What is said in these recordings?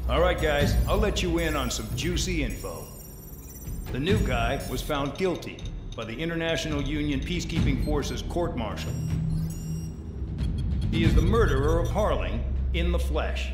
All right, guys, I'll let you in on some juicy info. The new guy was found guilty by the International Union Peacekeeping Forces court-martial. He is the murderer of Harling in the flesh.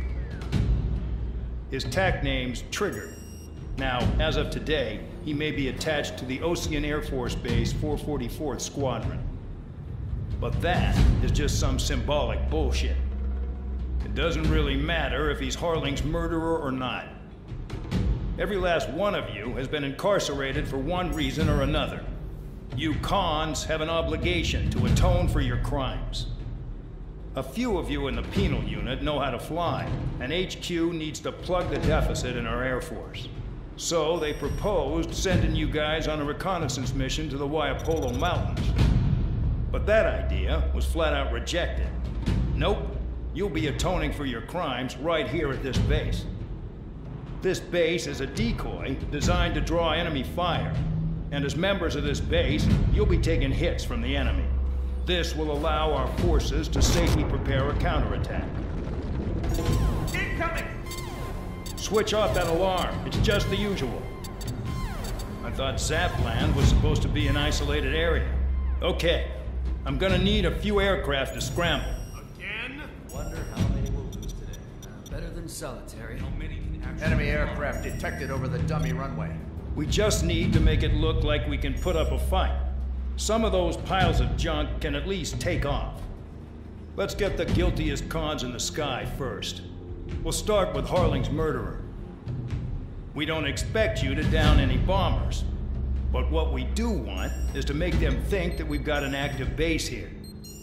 His TAC name's Trigger. Now, as of today, he may be attached to the Ocean Air Force Base 444th Squadron. But that is just some symbolic bullshit. It doesn't really matter if he's Harling's murderer or not. Every last one of you has been incarcerated for one reason or another. You cons have an obligation to atone for your crimes. A few of you in the penal unit know how to fly, and HQ needs to plug the deficit in our Air Force. So they proposed sending you guys on a reconnaissance mission to the Waiapolo Mountains. But that idea was flat out rejected. Nope, you'll be atoning for your crimes right here at this base. This base is a decoy designed to draw enemy fire, and as members of this base, you'll be taking hits from the enemy. This will allow our forces to safely prepare a counterattack. Incoming! Switch off that alarm. It's just the usual. I thought Zapland was supposed to be an isolated area. Okay, I'm gonna need a few aircraft to scramble. Again? Wonder how many we'll lose today. Better than solitary. How many can actually... Enemy aircraft detected over the dummy runway. We just need to make it look like we can put up a fight. Some of those piles of junk can at least take off. Let's get the guiltiest cons in the sky first. We'll start with Harling's murderer. We don't expect you to down any bombers, but what we do want is to make them think that we've got an active base here.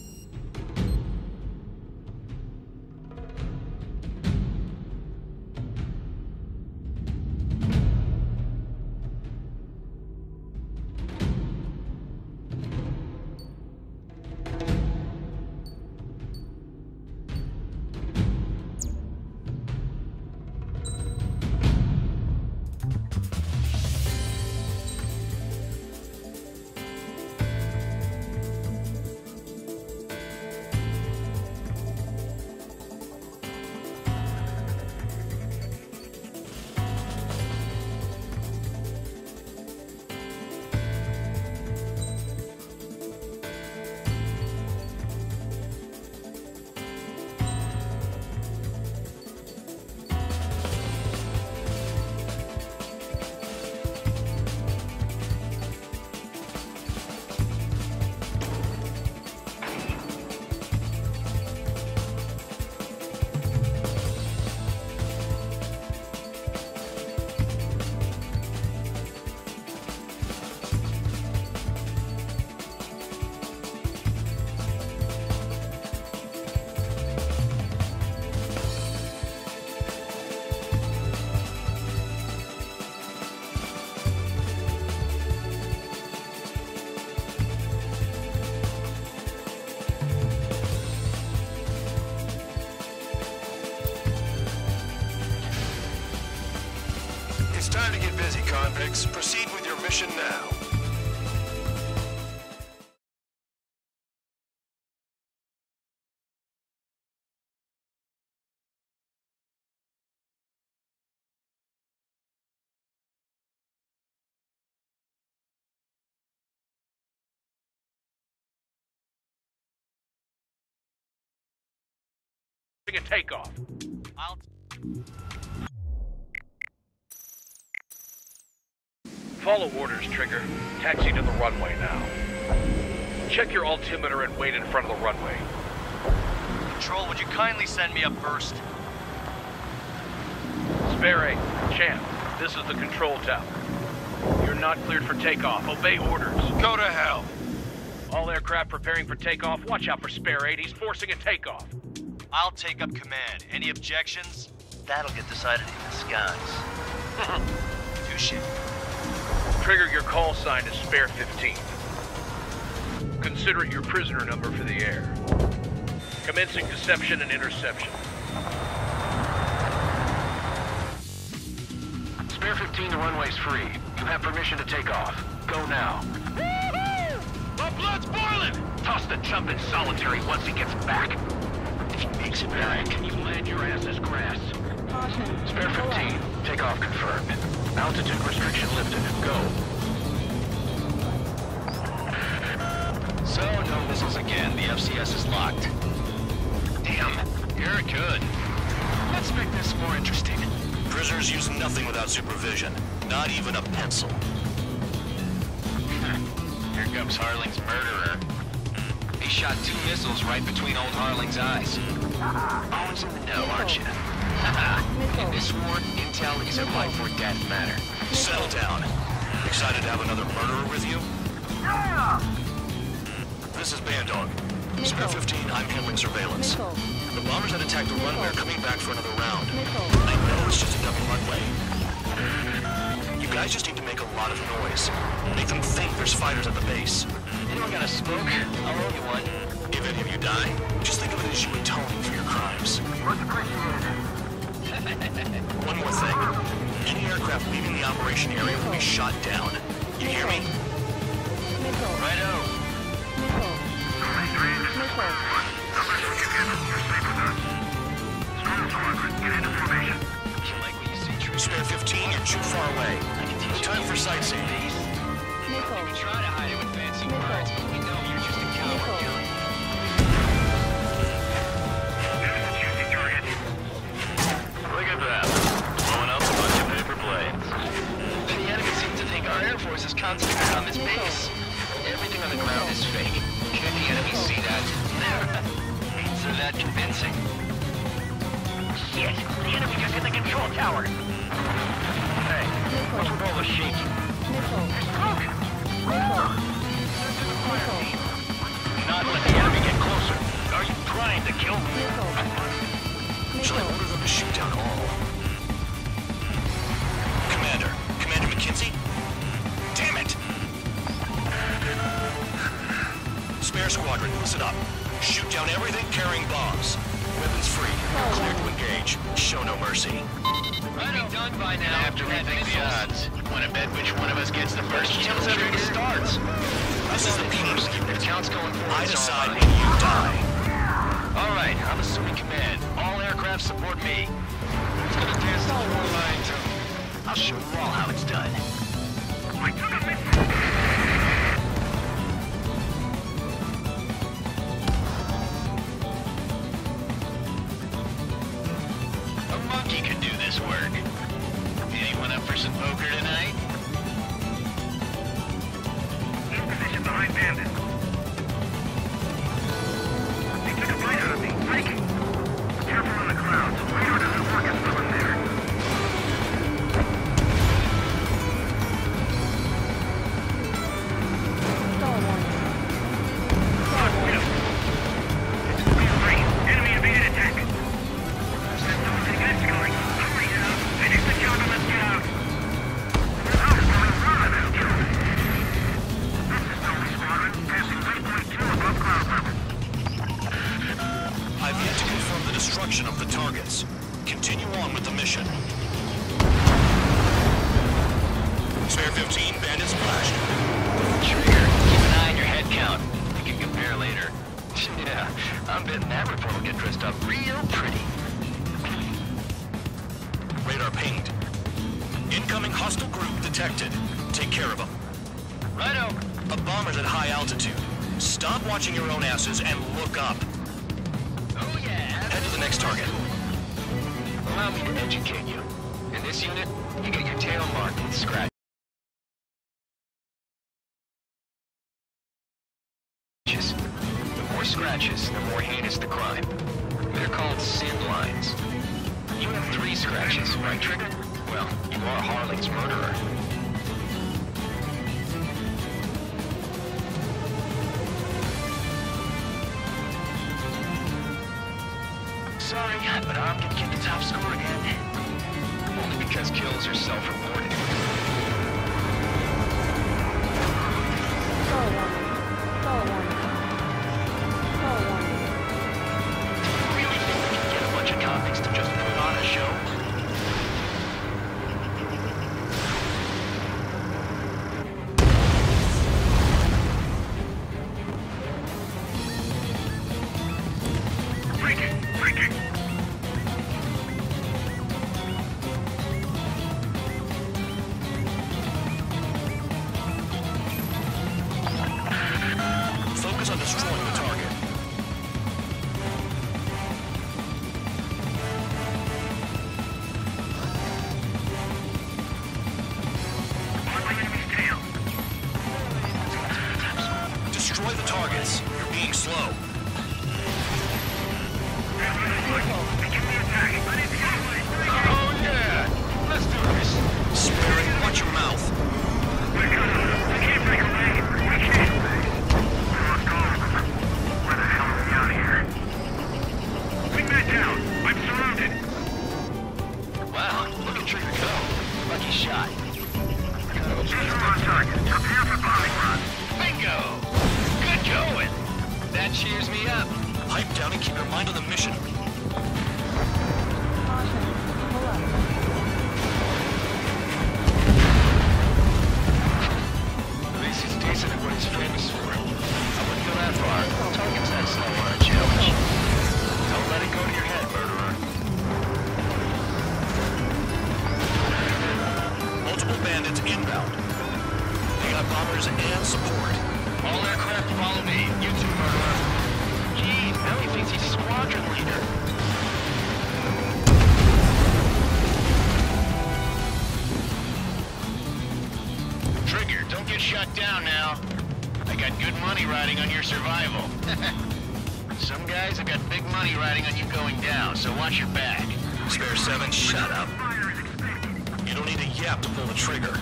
It's time to get busy, convicts. Proceed with your mission now. A takeoff. Follow orders, Trigger. Taxi to the runway now. Check your altimeter and wait in front of the runway. Control, would you kindly send me up first? Spare 8, Champ, this is the control tower. You're not cleared for takeoff. Obey orders. Go to hell. All aircraft preparing for takeoff. Watch out for Spare 8. He's forcing a takeoff. I'll take up command. Any objections? That'll get decided in the skies. Touche. Trigger, your call sign is Spare 15. Consider it your prisoner number for the air. Commencing deception and interception. Spare 15, the runway's free. You have permission to take off. Go now. Woohoo! My blood's boiling! Toss the chump in solitary once he gets back. If he makes it back, can you land your ass as grass? Caution. Spare 15. Takeoff confirmed. Altitude restriction lifted. Go. So, no missiles again. The FCS is locked. Damn, you're good. Let's make this more interesting. Prisoners use nothing without supervision. Not even a pencil. Here comes Harling's murderer. He shot 2 missiles right between old Harling's eyes. Always in the know, aren't you? In this war, intel is a life or death matter. Settle down. Excited to have another murderer with you? This is Bandog. Spare 15, I'm handling surveillance. The bombers that attacked the runway are coming back for another round. I know it's just a dummy runway. You guys just need to make a lot of noise. Make them think there's fighters at the base. Anyone got a smoke? I'll roll you one. If any of you die, just think of it as you atoning for your crimes. One more thing. Any aircraft leaving the operation area will be shot down. You hear me? Righto. You like what you see, True? Spare 15, you're too far away. No time for sightseeing. You can try to hide it with fancy words, but we know you're just a coward, Gilly. Look at that. Blowing up a bunch of paper planes. The enemy seems to think our Air Force is concentrated on this base. Everything on the ground is fake. Can't the enemy see that? So that convincing. Shit! The enemy just hit the control tower! Hey, what's with all the shaking? Not let the enemy get closer. Are you trying to kill me? Shall I order them to shoot down all? Commander McKenzie? Damn it! Spare squadron, listen up. Shoot down everything carrying bombs. Weapons free. Clear to engage. Show no mercy. Right done by now. I have to rethink the odds. Want to bet which one of us gets the first kill After trigger? it starts. This is the peace. The count's going forward. I it's all decide mine. when you die. All right, I'm assuming command. All aircraft support me. Who's gonna dance to the war line too? I'll show you all how it's done. A monkey could do this work. Anyone up for some poker tonight? In position behind Bandit. They took a bite out of me. Breaking. Careful on the clouds. Radar doesn't work as well in there. Enemy invaded attack. There's something else going. Hurry it up. Finish the job and let's get out. This is Dolby Squadron. Passing 3.2 above cloud level. I've yet to confirm the destruction of the targets. Continue on with the mission. Spare 15, bandits splashed. Trigger, keep an eye on your head count. We can compare later. Yeah, I'm betting that report will get dressed up real pretty. Radar pinged. Incoming hostile group detected. Take care of them. Righto. A bomber's at high altitude. Stop watching your own asses and look up. Oh yeah. Head to the next target. Allow me to educate you. In this unit, you get your tail marked with scratches. The more scratches, the more heinous the crime. They're called sin lines. You have 3 scratches, right, Trigger? Well, you are Harling's murderer. Sorry, but I'm gonna get the top score again. Only because kills are self-reported. Really think we can get a bunch of convicts to just put on a show? Breaking! Use me up. Pipe down and keep your mind on the mission. At least he's decent at what he's famous for. I wouldn't go that far. Target's that slow on a challenge. Don't let it go to your head, murderer. Multiple bandits inbound. They got bombers and support. All aircraft follow me. You too, murderer. Jeez, now he thinks he's squadron leader. Trigger, don't get shut down now. I got good money riding on your survival. Some guys have got big money riding on you going down, so watch your back. Spare 7, shut up. You don't need a yap to pull the trigger.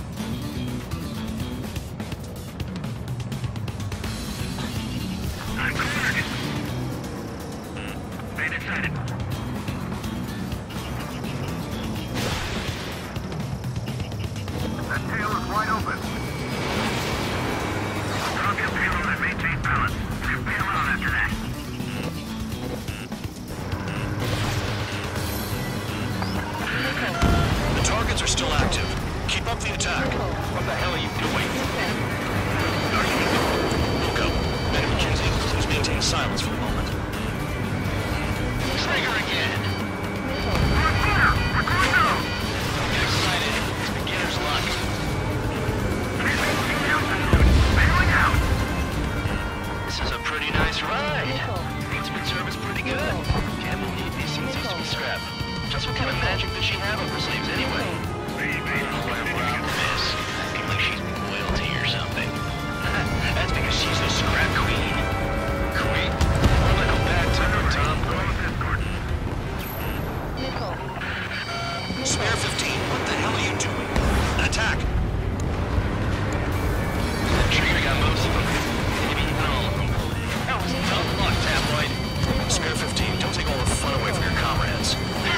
I'm cornered. Bandit sighted. That tail is wide open. Drop your payload and maintain balance. Bail out after that. The targets are still active. Keep up the attack. What the hell are you doing? Look up. Madam McKenzie, please maintain silence for a moment. Trigger again. We're going down. Don't get excited. It's beginner's luck. Bailing out. This is a pretty nice ride. Bootsman service pretty good. Can't believe these things used to be scrapped. Just what kind of magic does she have up her sleeves anyway? What a wild miss. Acting like she's royalty or something. That's because she's a scrap queen. Queen? More like a bad tempered tomboy. Spare 15, what the hell are you doing? Attack! That trigger got most of them. Maybe even all of them. That was dumb luck, tabloid. Spare 15, don't take all the fun away from your comrades.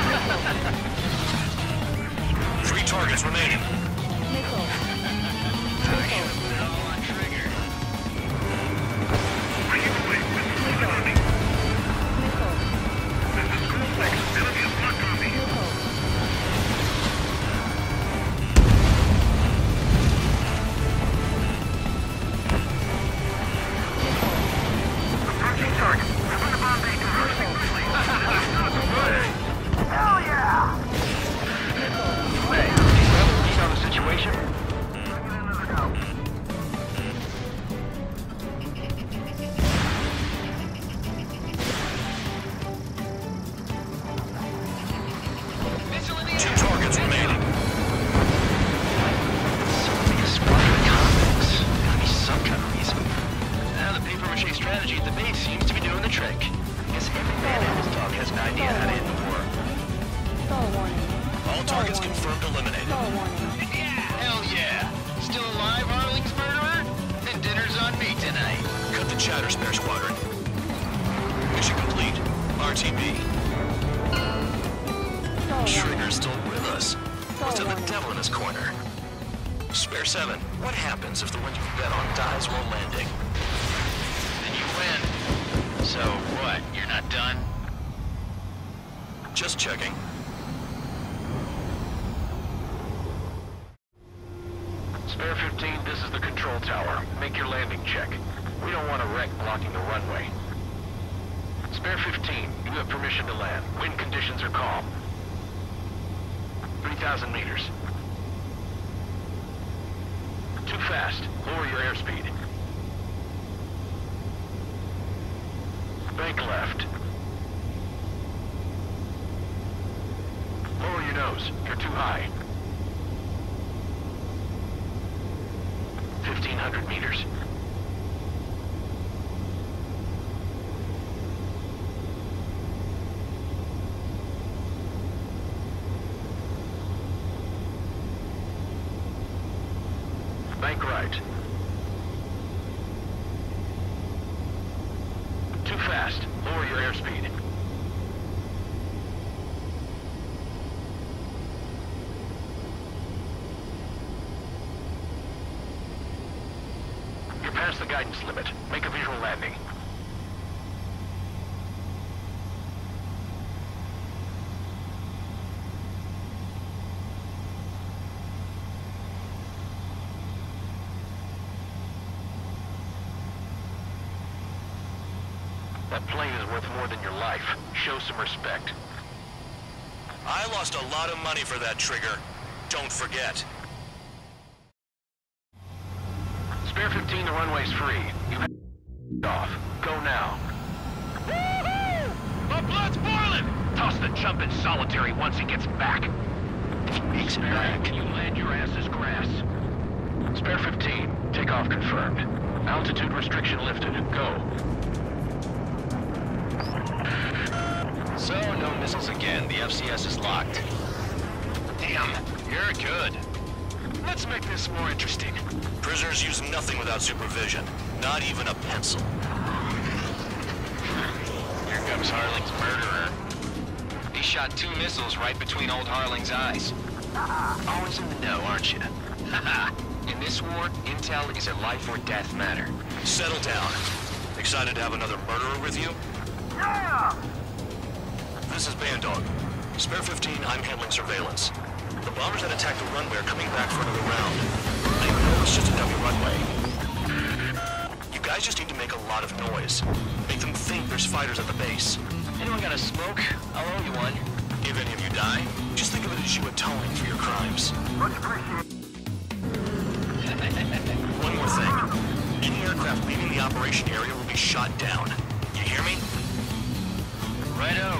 3 targets remaining. Chatter, Spare Squadron. Mission complete. RTB. Trigger's still with us. Must have the devil in his corner. Spare 7, what happens if the one you bet on dies while landing? Then you win. So what, you're not done? Just checking. Spare 15, this is the control tower. Make your landing check. We don't want a wreck blocking the runway. Spare 15, you have permission to land. Wind conditions are calm. 3,000 meters. Too fast. Lower your airspeed. Bank left. Lower your nose. You're too high. 1,500 meters. Bank right. Too fast. Lower your airspeed. You're past the guidance limit. Make a visual landing. That plane is worth more than your life. Show some respect. I lost a lot of money for that, Trigger. Don't forget. Spare 15, the runway's free. You have off. Go now. Woohoo! My blood's boiling! Toss the chump in solitary once he gets back. If he makes it back, you land your ass as grass. Spare 15, takeoff confirmed. Altitude restriction lifted. Go. So, no missiles again. The FCS is locked. Damn, you're good. Let's make this more interesting. Prisoners use nothing without supervision. Not even a pencil. Here comes Harling's murderer. He shot 2 missiles right between old Harling's eyes. Always in the know, aren't you? Haha. In this war, intel is a life or death matter. Settle down. Excited to have another murderer with you? Yeah! This is Bandog. Spare 15, I'm handling surveillance. The bombers that attacked the runway are coming back for another round. I know it's just a dummy runway. You guys just need to make a lot of noise. Make them think there's fighters at the base. Anyone got a smoke? I'll owe you one. If any of you die, just think of it as you atoning for your crimes. Much appreciated. One more thing. Any aircraft leaving the operation area will be shot down. You hear me? Righto.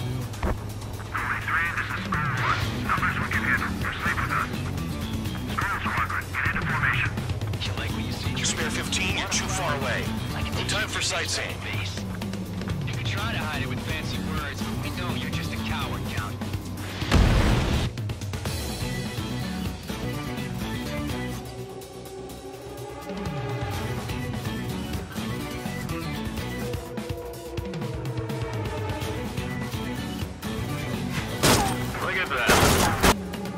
43, this is Squirrel 1. Numbers we can handle. You're safe with us. Squirrel Squadron, get into formation. You like what you see? Spare 15, you're too far away. No time for sightseeing. Base. You can try to hide it with fancy words, but we know you're just a coward, Count. Look at that.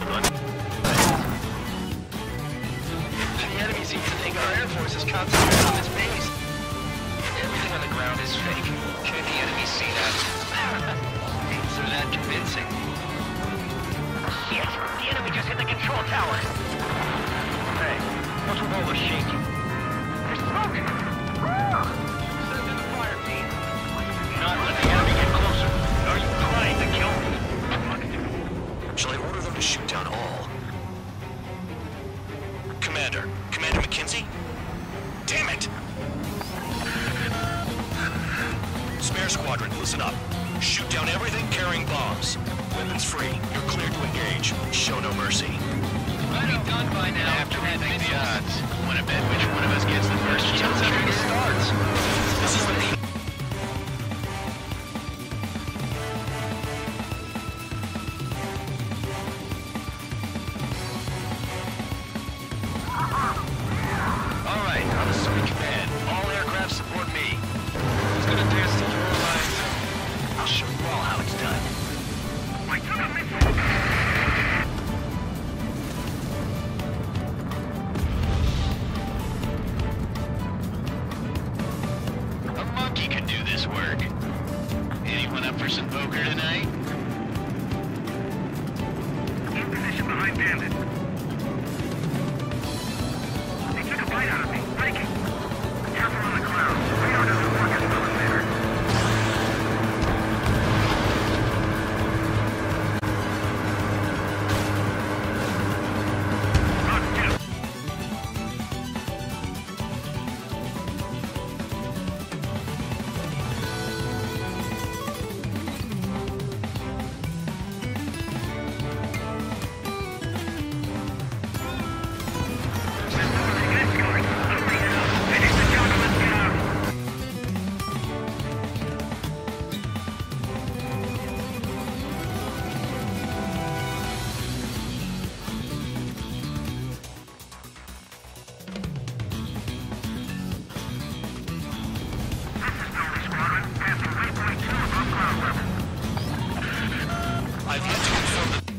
The enemies even think our Air Force is concentrated on this base. Everything on the ground is fake. Can't the enemy see that? So that convincing. Shit! The enemy just hit the control tower! Hey, what's with all the shaking? There's smoke! Send in the fire team. Not let the enemy get closer. Are you trying to kill me? Shall I order them to shoot down all? Commander McKenzie? Damn it! Spare Squadron, listen up. Shoot down everything carrying bombs. Weapons free. You're cleared to engage. Show no mercy. Might be done by now. After we think the odds. Wanna bet which one of us gets the first chance after it starts? This is the Alright, on the Sweet Command. All aircraft support me. Who's gonna dance to your lines? I'll show you all how it's done. I took a missile! A monkey can do this work. Anyone up for some poker tonight? In position behind Bandit. They took a bite out of me. Breaking. Careful on the clouds. Radar doesn't work as well as there. I've yet to confirm that...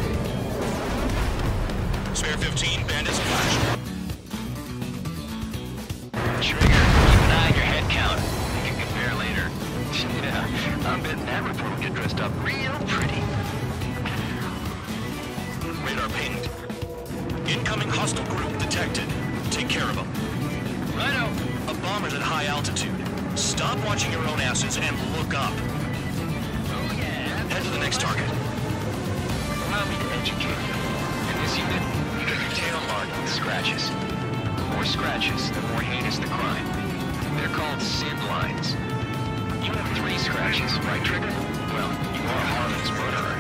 Spare 15, Bandit's flash. Yeah, I'm betting that report will get dressed up real pretty. Radar pinged. Incoming hostile group detected. Take care of them. Righto. A bomber's at high altitude. Stop watching your own asses and look up. Oh, yeah. Head to the next target. Allow me to educate you. In this unit, you get your tail marked with scratches. The more scratches, the more heinous the crime. They're called sin lines. You have 3 scratches, right, Trigger? Well, you are Harlan's murderer.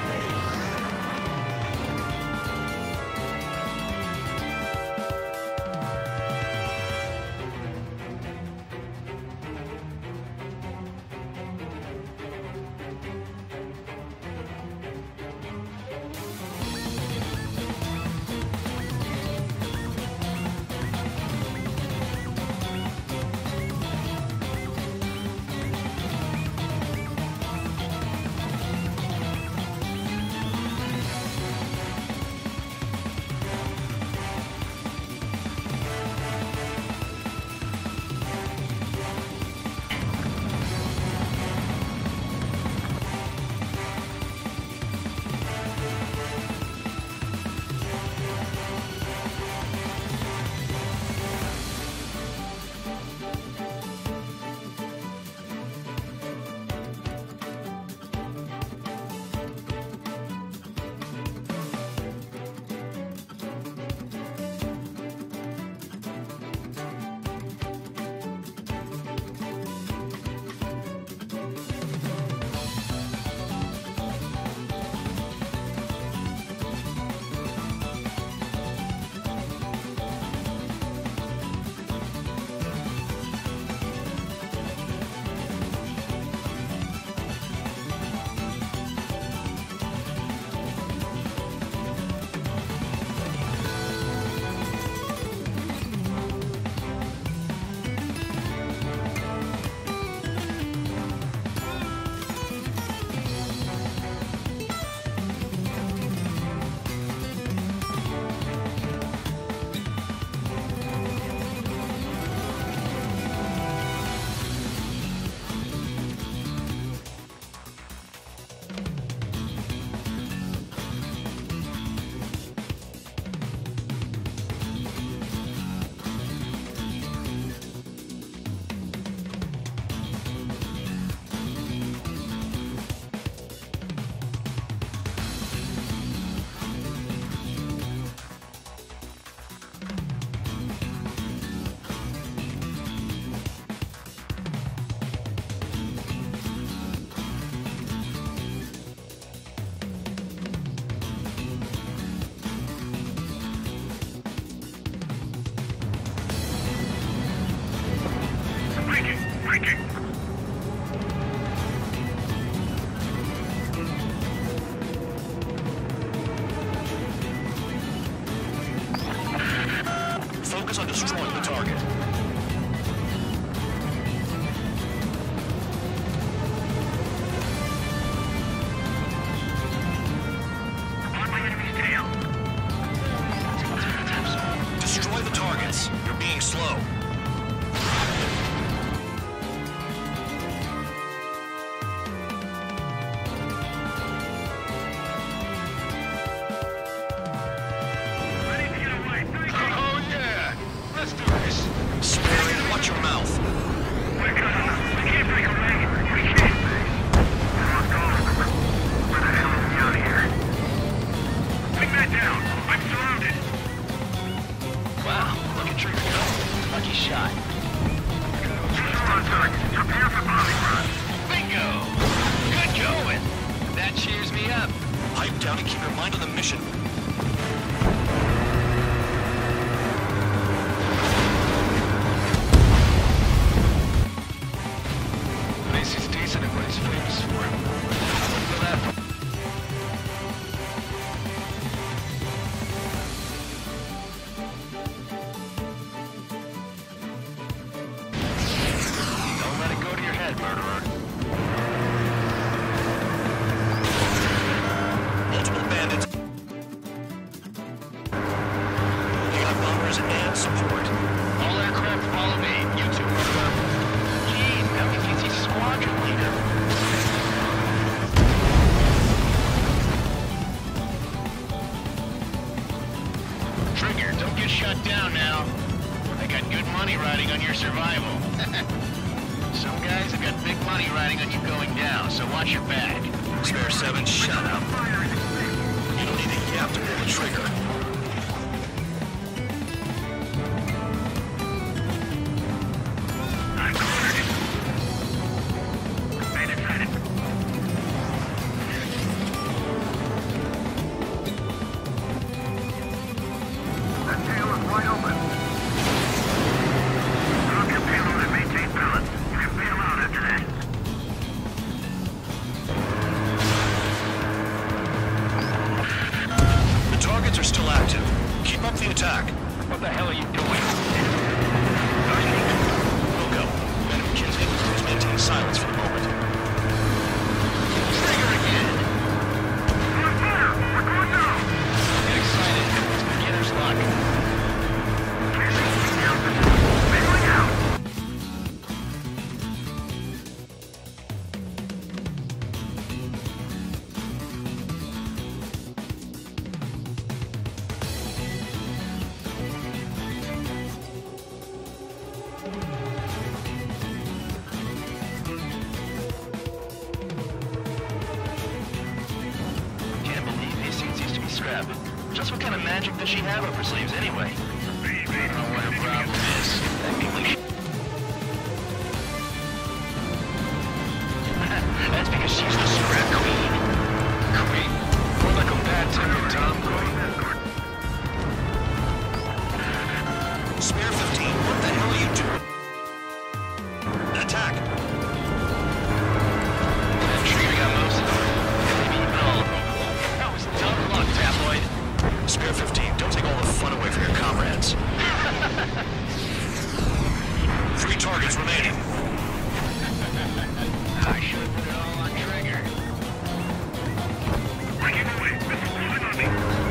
Focus on destroying the target. On my enemy's tail. Destroy the targets. You're being slow. Ready to get away. Oh, yeah. Let's do this. Spare and watch your mouth. We're gonna. We can't break away. We can't. Come on. Where the hell are we out here? Bring that down. I'm surrounded. Wow, look at Trigger go. Lucky shot. We're on target. Prepare for bombing run. Bingo! Good going. That cheers me up. Pipe down and keep your mind on the mission. Place is decent at what he's famous for. I wouldn't go that far. Don't let it go to your head, murderer. Multiple bandits. You got bombers and support. All aircraft follow me. You two, murderer. Jeez, now he thinks he's squadron leader. survival. Some guys have got big money riding on you going down, so watch your back. Spare 7, shut up. You don't need a yap to pull the trigger. Are still active. Keep up the attack. What the hell are you doing? We'll go. Men of Kinsley, please maintain silence for the moment. Trigger again! Get excited. It's beginner's luck. Just what kind of magic does she have up her sleeves anyway? I don't know what her problem is. That means we That's because she's the scrap queen. Queen? More like a bad-tempered tomboy. Spare 15, what the hell are you doing? Attack! That trigger got most of them. Maybe even all of them. That was dumb luck, tabloid. Spare 15, don't take all the fun away from your comrades. 3 targets remaining. I should have put it all on trigger. Breaking away. Missile moving on me.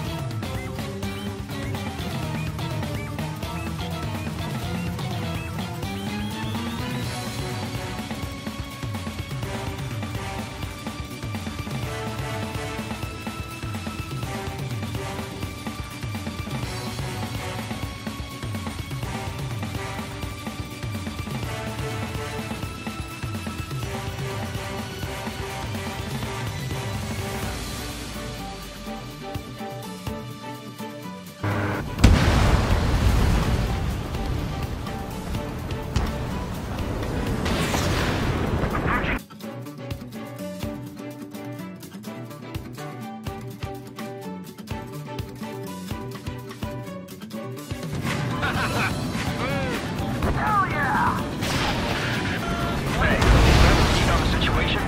Hell yeah! Hey, you know the situation?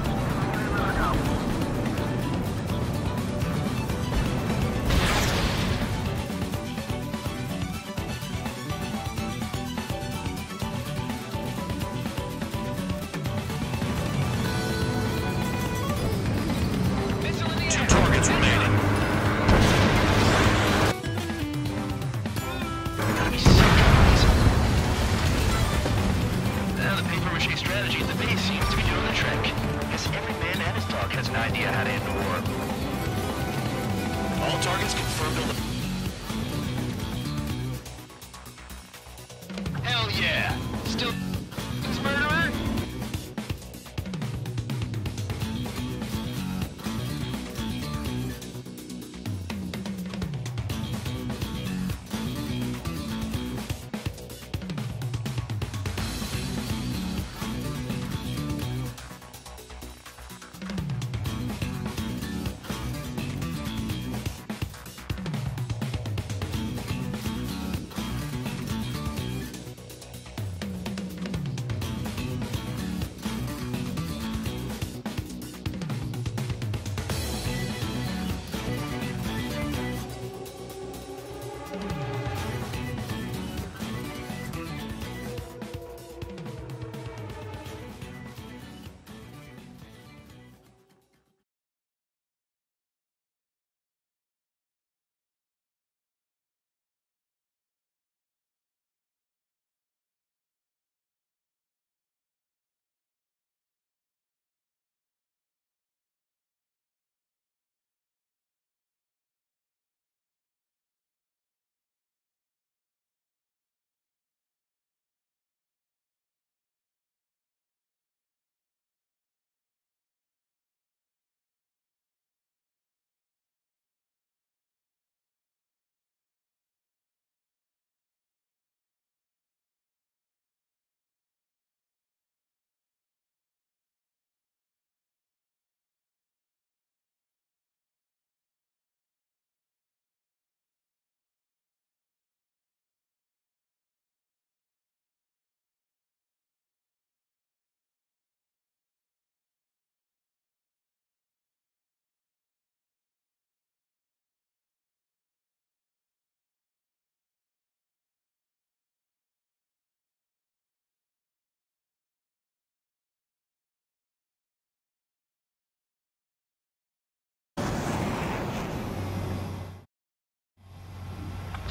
Two targets remaining. Gotta be sick of these. Now the papier-mâché strategy at the base seems to be doing the trick. Guess every man and his dog has an idea how to end the war. All targets confirmed on the... Hell yeah! Still murderer?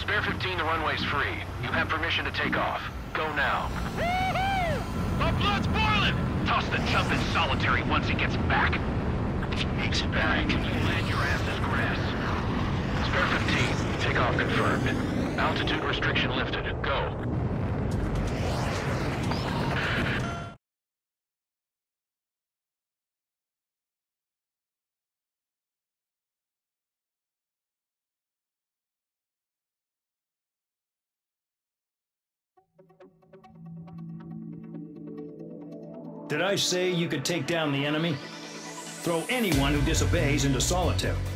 Spare 15, the runway's free. You have permission to take off. Go now. My blood's boiling! Toss the chump in solitary once he gets back. If he makes it back, you land your ass as grass. Spare 15, take off confirmed. Altitude restriction lifted. Go. Did I say you could take down the enemy? Throw anyone who disobeys into solitary.